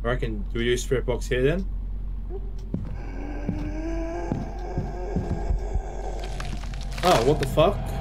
I reckon, do we use spirit box here then? Oh, what the fuck?